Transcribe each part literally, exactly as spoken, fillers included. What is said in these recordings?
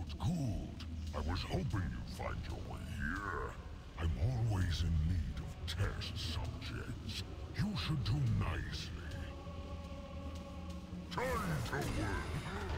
Good, good. I was hoping you'd find your way here. I'm always in need of test subjects. You should do nicely. Time to work.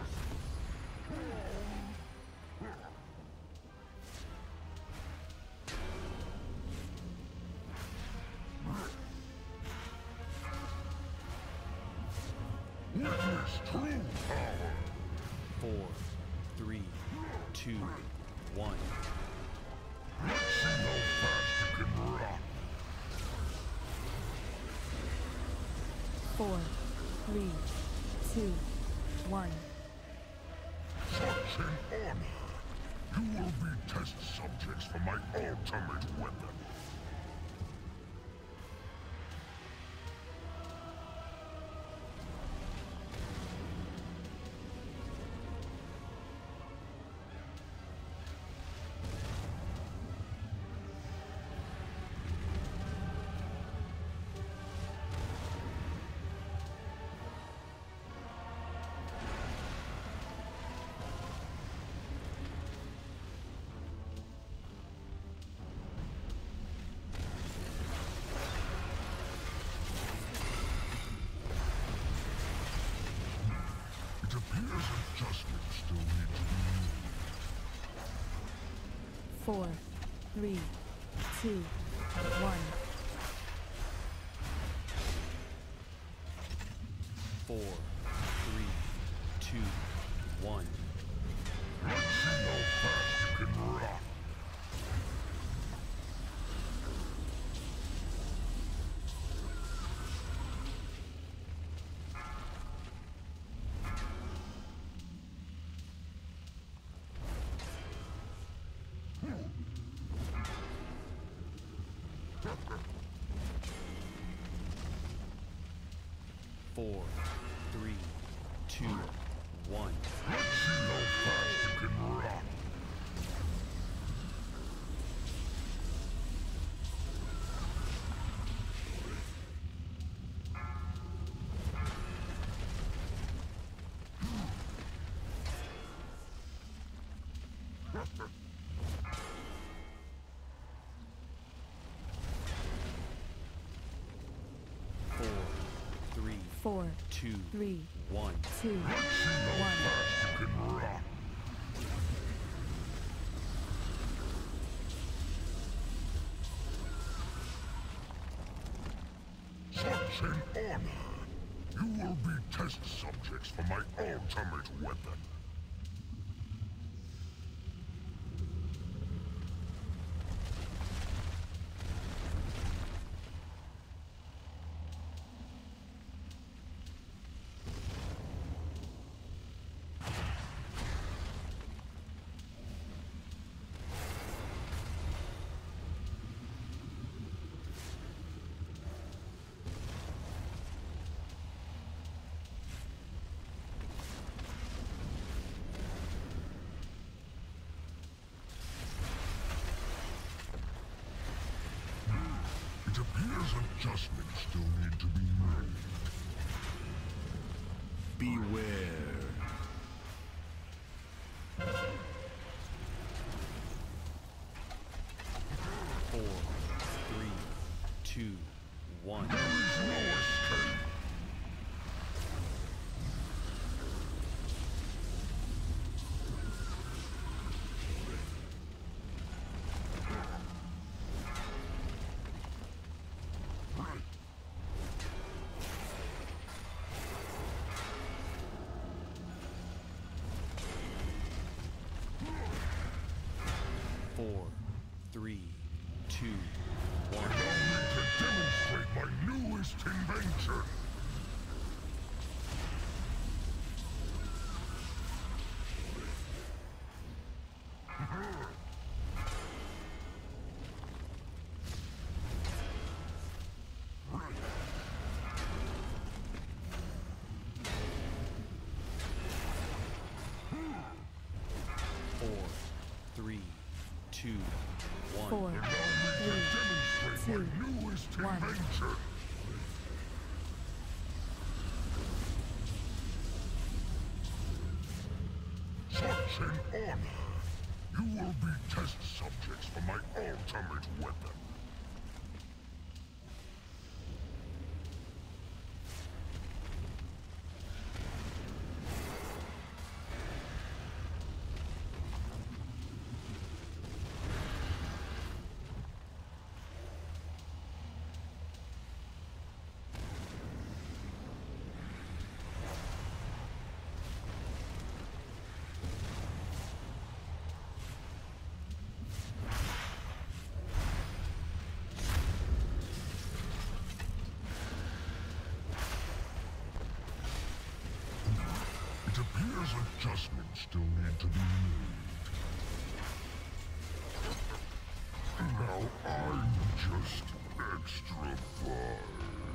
Witness true power. Four, three, two, one. Let's see how fast you can run. Four, three, two, one. Such an honor. You will be test subjects for my ultimate weapon. Four, three, two, one. Four, three, two, one. Let's see how fast you can run. Four, three, two, one. Let's see how fast you can run. Four, Two, three, one. two, Let's see how one. fast you can run. Such an honor. You will be test subjects for my ultimate weapon. It appears adjustments still need to be made. Beware. Four, three, two, one. There is no escape. Four, three, two, one. Allow me to demonstrate my newest invention. Four, three, two, one. Four, Allow me to demonstrate two, my newest one. invention. Such It's an honor. You will be test subjects for my ultimate weapon. It appears adjustments still need to be made. Now I'm just extra fine.